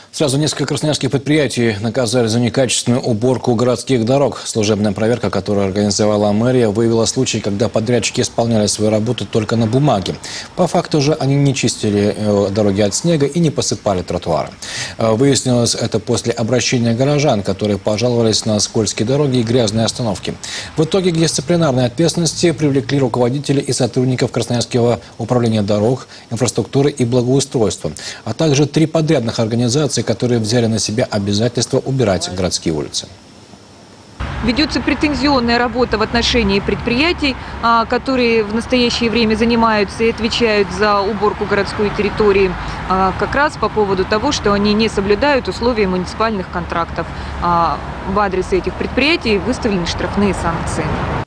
Сразу несколько красноярских предприятий наказали за некачественную уборку городских дорог. Служебная проверка, которую организовала мэрия, выявила случаи, когда подрядчики исполняли свою работу только на бумаге. По факту же они не чистили дороги от снега и не посыпали тротуары. Выяснилось это после обращения горожан, которые пожаловались на скользкие дороги и грязные остановки. В итоге к дисциплинарной ответственности привлекли руководителей и сотрудников Красноярского управления дорог, инфраструктуры и благоустройства, а также 3 подрядных организации, которые взяли на себя обязательство убирать городские улицы. Ведется претензионная работа в отношении предприятий, которые в настоящее время занимаются и отвечают за уборку городской территории, как раз по поводу того, что они не соблюдают условия муниципальных контрактов. В адрес этих предприятий выставлены штрафные санкции.